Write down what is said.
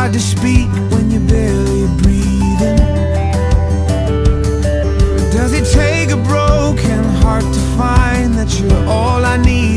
hard to speak when you're barely breathing? Does it take a broken heart to find that you're all I need?